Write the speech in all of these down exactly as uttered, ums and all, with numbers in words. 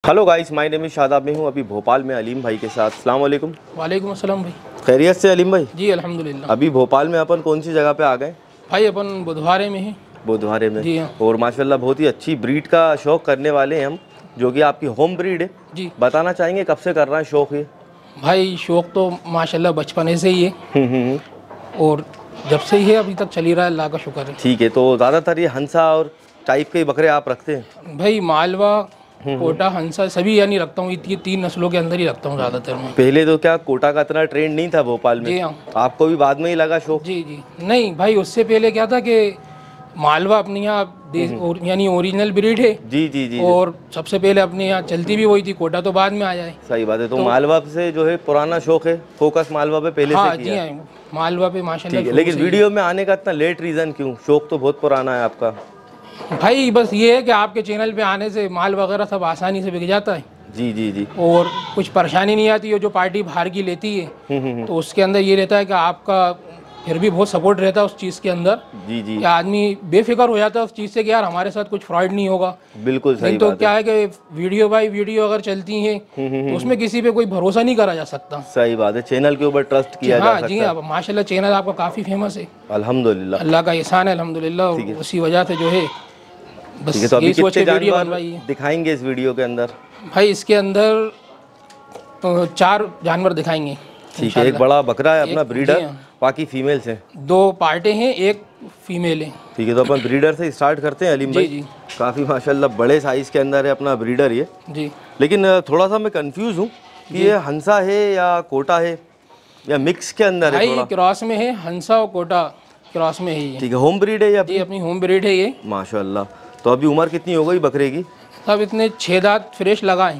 Hello guys, my name is Shadab. मैं हूँ अभी भोपाल में अलीम भाई के साथ। अस्सलाम वालेकुम। वालेकुम अस्सलाम भाई। खैरियत से अलीम भाई? जी अल्हम्दुलिल्लाह। अभी भोपाल में अपन कौन सी जगह पे आ गए भाई अपन बुधवारे में हैं। बुधवारे में। जी हाँ। और माशाल्लाह बहुत ही अच्छी ब्रीड का शौक करने वाले हैं हम, जो कि आपकी होम ब्रीड है। जी बताना चाहेंगे कब से कर रहे हैं शौक ये? भाई शौक़ तो माशाल्लाह बचपने से ही है हम्म, हम्म। और जब से ही है अभी तक चली रहा है, अल्लाह का शुक्र है। ठीक है, तो ज़्यादातर ये हंसा और टाइप के बकरे आप रखते हैं? भाई मालवा, कोटा, हंसा सभी यानी रखता हूँ। ये तीन नस्लों के अंदर ही रखता हूँ ज़्यादातर मैं। पहले तो क्या कोटा का इतना ट्रेंड नहीं था भोपाल में? जी हाँ। आपको भी बाद में ही लगा शौक? जी जी नहीं भाई, उससे पहले क्या था कि मालवा अपने यहाँ यानी ओरिजिनल ब्रीड है। जी जी जी। और सबसे पहले अपने यहाँ चलती भी वही थी, कोटा तो बाद में आया है। सही बात है। तो, तो मालवा से जो है पुराना शौक है, फोकस मालवा पे पहले हाँ, से किया? जी हाँ, मालवा पे माशाल्लाह। ठीक है, लेकिन वीडियो में आने का इतना लेट रीज़न क्यों? शौक तो बहुत पुराना है आपका। भाई बस ये है कि आपके चैनल पे आने से माल वगैरह सब आसानी से बिक जाता है। जी जी जी। और कुछ परेशानी नहीं आती है। जो पार्टी बाहर की लेती है तो उसके अंदर ये रहता है कि आपका फिर भी बहुत सपोर्ट रहता है उस चीज़ के अंदर। जी जी। कि आदमी बेफिक्र हो जाता है उस चीज़ से कि यार हमारे साथ कुछ फ्रॉड नहीं होगा। बिल्कुल सही तो बात क्या है कि वीडियो बाई वीडियो अगर चलती है तो उसमें किसी पे कोई भरोसा नहीं करा जा सकता। सही बात है, चैनल के ऊपर ट्रस्ट किया जा सकता है। जी हाँ, माशाल्लाह चैनल आपका काफ़ी फेमस है। अल्हम्दुलिल्लाह, अल्लाह का एहसान है अल्हम्दुलिल्लाह। उसी वजह से जो है बस ठीक है। तो अभी कितने जानवर है दिखाएंगे इस वीडियो के अंदर? भाई इसके अंदर तो चार जानवर दिखाएंगे। ठीक है, एक बड़ा बकरा है अपना ब्रीडर, बाकी फीमेल्स हैं। दो पार्टे हैं, एक फीमेल है। ठीक है, तो अपन ब्रीडर से स्टार्ट करते हैं अलीम भाई। जी जी। काफ़ी माशाल्लाह बड़े साइज़ के अंदर है अपना ब्रीडर ये। जी। लेकिन थोड़ा सा मैं कंफ्यूज हूँ कि ये हंसा है या कोटा है या मिक्स के अंदर है? भाई क्रॉस में है, हंसा और कोटा क्रॉस में है ये। ठीक है, होम ब्रीड है या? जी अपनी होम ब्रीड है ये। माशाल्लाह। तो अभी उम्र कितनी हो गई बकरे की? सब इतने छः दांत फ्रेश लगाए।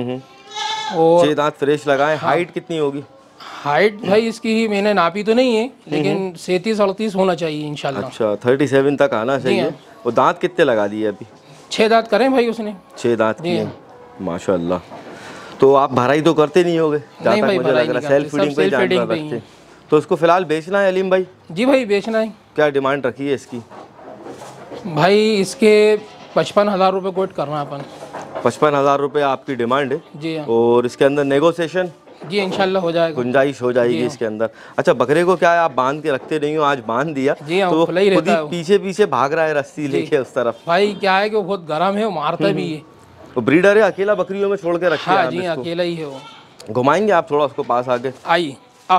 और छः दांत फ्रेश लगाए। हाँ। हाइट कितनी होगी? हाइट भाई इसकी ही मैंने नापी तो नहीं है, लेकिन सैंतीस अड़तीस होना चाहिए इंशाल्लाह। अच्छा, थर्टी सेवन तक आना चाहिए। और दांत कितने लगा दिए अभी? छः दांत करें भाई उसने। छः दांत किए माशाल्लाह। तो आप भराई तो करते नहीं होगे? नहीं भाई, मुझे लग रहा है सेल्फ फीडिंग पे जानवर रखते हैं। तो इसको फिलहाल बेचना है अलीम भाई? जी भाई बेचना है। क्या डिमांड रखी है इसकी? भाई इसके पचपन हज़ार रुपये कोट करना है अपन। पचपन हज़ार रुपये आपकी डिमांड है? जी हाँ। और इसके अंदर नेगोशिएशन? जी इंशाल्लाह हो जाएगा, गुंजाइश हो जाएगी इसके अंदर। अच्छा, बकरे को क्या है आप बांध के रखते नहीं हो, आज बांध दिया जी हाँ, तो वो खुला ही रहता है। पीछे पीछे भाग रहा है रस्सी लेके उस तरफ। भाई क्या है कि वो बहुत गर्म है, वो मारता भी है। तो ब्रीडर है, अकेला बकरियों में छोड़ के रखा है? हाँ जी अकेला ही है वो। घुमाएंगे आप थोड़ा उसको पास आगे? आइए। आ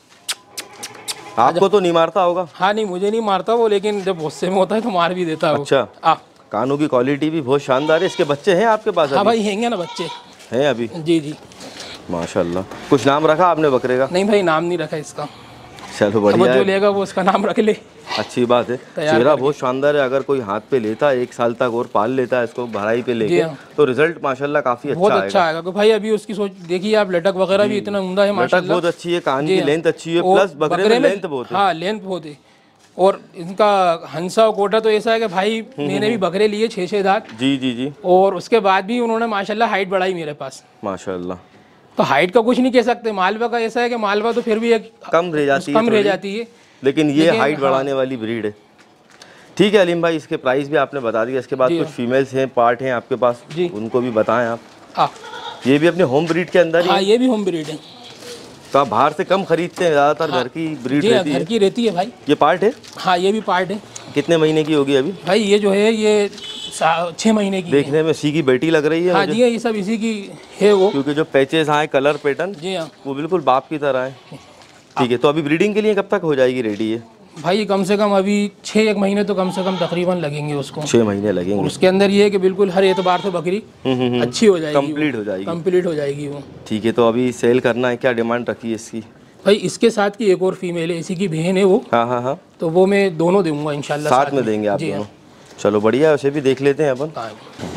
आपको तो नहीं मारता होगा? हाँ नहीं, मुझे नहीं मारता वो, लेकिन जब गुस्से में होता है तो मार भी देता है। अच्छा, आ कानों की क्वालिटी भी बहुत शानदार है। इसके बच्चे हैं आपके पास? हाँ भाई हैंगे ना बच्चे हैं अभी? जी जी माशाल्लाह। कुछ नाम रखा आपने बकरे का? नहीं भाई नाम नहीं रखा इसका। चलो बढ़िया है, जो लेगा वो उसका नाम रख ले। अच्छी बात है। चेहरा बहुत शानदार है। अगर कोई हाथ पे लेता है एक साल तक और पाल लेता है इसको भराई पे लेके तो रिजल्ट माशाल्लाह काफी अच्छा बहुत अच्छा आएगा। भाई अभी उसकी सोच देखिए आप, लटक वगैरह भी इतना उम्दा है माशाल्लाह। बहुत अच्छी है, कान की लेंथ अच्छी है, प्लस बकरे में लेंथ बहुत है। हाँ लेंथ बहुत है। और इनका हंसा और कोटा तो ऐसा है कि भाई मैंने भी बकरे लिए छः छः दांत। जी जी जी। और उसके बाद भी उन्होंने माशाल्लाह हाइट बढ़ाई मेरे पास माशाल्लाह। तो हाइट का कुछ नहीं कह सकते। मालवा का ऐसा है कि मालवा तो फिर भी एक कम रह जाती है, कम रह जाती है, लेकिन ये हाइट बढ़ाने वाली ब्रीड है। ठीक है अलीम भाई, इसके प्राइस भी आपने बता दिया। इसके बाद कुछ फीमेल्स हैं, पार्ट हैं आपके पास, उनको भी बताएं आप। ये भी अपने होम ब्रीड के अंदर? हाँ ये भी होम ब्रीड है। तो आप बाहर से कम खरीदते हैं, ज़्यादातर घर की ब्रीड रहती है? घर की रहती है भाई। ये पार्ट है? हाँ ये भी पार्ट है। कितने महीने की होगी अभी? भाई ये जो है ये छः महीने की। देखने में सी की बेटी लग रही है। हाँ जी ये सब इसी की है वो, क्योंकि जो पैचेस आए कलर पैटर्न जी हाँ वो बिल्कुल बाप की तरह है। ठीक है, तो अभी ब्रीडिंग के लिए कब तक हो जाएगी रेडी है? भाई कम से कम अभी छः एक महीने तो कम से कम तकरीबन लगेंगे उसको। छः महीने लगेंगे। उसके अंदर ये है कि बिल्कुल हर एतबार से बकरी अच्छी हो जाएगी, कंप्लीट हो जाएगी, कंप्लीट हो जाएगी वो। ठीक है, तो अभी सेल करना है, क्या डिमांड रखी है इसकी? भाई इसके साथ की एक और फीमेल है, इसी की बहन है वो। हाँ हाँ हाँ। तो वो मैं दोनों दूंगा इंशाल्लाह। साथ में देंगे आप दोनों? चलो बढ़िया है, उसे भी देख लेते हैं अपन।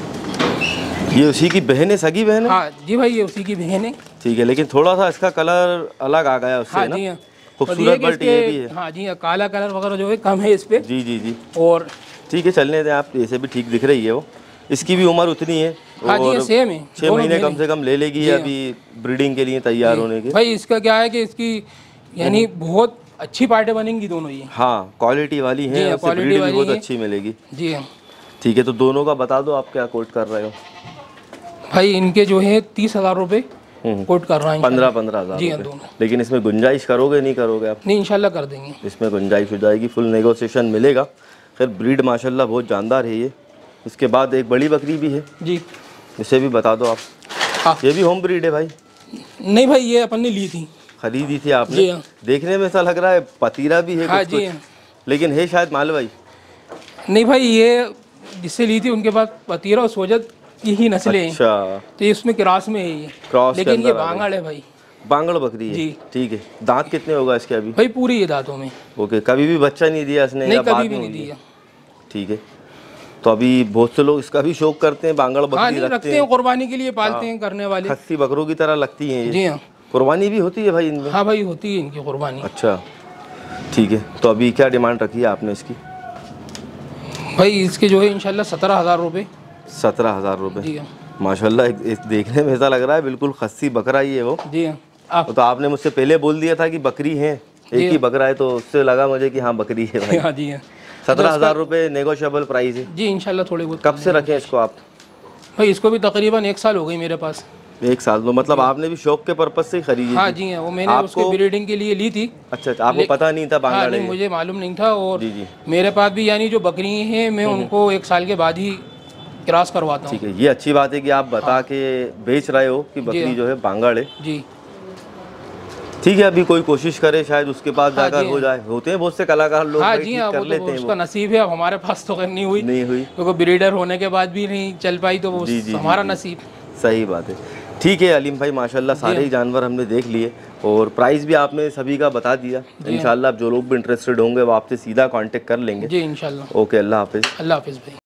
ये उसी की बहन है, सगी बहन है? हाँ जी भाई ये उसी की बहन है। ठीक है, लेकिन थोड़ा सा इसका कलर अलग आ गया उससे। हाँ जी हाँ, खूबसूरत बट ये भी है। हाँ जी हाँ, काला कलर वगैरह जो है कम है इस पे। जी जी जी। और ठीक है चलने दें आप, ऐसे भी ठीक दिख रही है वो। इसकी भी उम्र उतनी है? हाँ जी सेम है, छः महीने कम से कम ले लेगी अभी ब्रीडिंग के लिए तैयार होने के। भाई इसका क्या है कि इसकी यानी बहुत अच्छी पार्टें बनेंगी दोनों ये। हाँ क्वालिटी वाली है, क्वालिटी वाली बहुत अच्छी मिलेगी। जी हाँ। ठीक है, तो दोनों का बता दो आप क्या कोट कर रहे हो? भाई इनके जो है तीस हजार रुपये कोट कर रहा है। पंद्रह पंद्रह हजार जी हाँ दोनों। लेकिन इसमें गुंजाइश करोगे नहीं करोगे आप? नहीं इंशाल्लाह कर देंगे, इसमें गुंजाइश हो जाएगी, फुल नेगोशिएशन मिलेगा। खैर ब्रीड माशाल्लाह बहुत जानदार है ये। इसके बाद एक बड़ी बकरी भी है जी, इसे भी बता दो आप। हाँ। ये भी होम ब्रीड है भाई? नहीं भाई ये अपन ने ली थी, खरीदी थी आपने? हाँ। देखने में ऐसा लग रहा है पतीरा भी है। हाँ कुछ जी कुछ। लेकिन है शायद मालवाई? नहीं भाई ये जिससे ली थी उनके पास पतीरा और सोजत की ही नस्लें हैं। अच्छा। तो ये उसमें क्रॉस में है ये क्रॉस, लेकिन ये बांगड़ है भाई। बांगड़ बकरी है? ठीक है। दांत कितने होगा इसके अभी? भाई पूरी है दांतों में। ओके। कभी भी बच्चा नहीं दिया इसने? नहीं कभी भी नहीं दिया। ठीक है। तो अभी बहुत से लोग इसका भी शौक करते हैं, बांगड़ बकरी। हाँ, रखते, रखते हैं, कुर्बानी के लिए पालते हाँ। हैं करने वाले। खस्सी बकरों की तरह लगती हैं ये? जी हाँ। कुर्बानी भी होती है भाई इनमें? हाँ भाई होती है इनकी कुर्बानी। अच्छा ठीक है। तो अभी क्या डिमांड रखी है आपने इसकी? भाई इसके जो है इंशाल्लाह सत्रह हजार रुपये। सत्रह हजार रुपये? जी हाँ। माशाल्लाह देखने में ऐसा लग रहा है बिल्कुल खस्सी बकरा ही है वो। जी हाँ। आप तो आपने मुझसे पहले बोल दिया था कि बकरी है, एक ही बकरा है, तो उससे लगा मुझे कि हाँ बकरी है भाई। हाँ जी हाँ। सत्रह हजार रुपये नेगोशिएबल प्राइस है? जी इंशाल्लाह थोड़े बहुत। कब से रखे इसको आप? भाई इसको भी तकरीबन एक साल हो गई मेरे पास। एक साल? तो मतलब आपने भी शौक के पर्पज से खरीदी? हाँ जी हाँ, वो मैंने उसके ब्रीडिंग के लिए ली थी। अच्छा अच्छा। आपको पता नहीं था बांगड़? नहीं मुझे मालूम नहीं था। और जी जी। मेरे पास भी यानी जो बकरी हैं मैं उनको एक साल के बाद ही क्रॉस करवाता हूँ। ठीक है। ये अच्छी बात है कि आप बता के बेच रहे हो कि बकरी जो है बांगड़ है। जी ठीक है। अभी कोई कोशिश करे शायद उसके पास जाकर हो जाए। होते हैं बहुत से कलाकार लोग। हाँ जी हाँ, कर लेते हैं, उसका नसीब है। अब हमारे पास तो नहीं हुई नहीं हुई क्योंकि ब्रीडर होने के बाद भी नहीं चल पाई, तो वो हमारा नसीब। सही बात है। ठीक है अलीम भाई माशाल्लाह सारे ही जानवर हमने देख लिए और प्राइस भी आपने सभी का बता दिया। इंशाल्लाह जो लोग भी इंटरेस्टेड होंगे वो आपसे सीधा कांटेक्ट कर लेंगे। जी इंशाल्लाह। ओके अल्लाह हाफिज़। अल्लाह हाफिज़ भाई।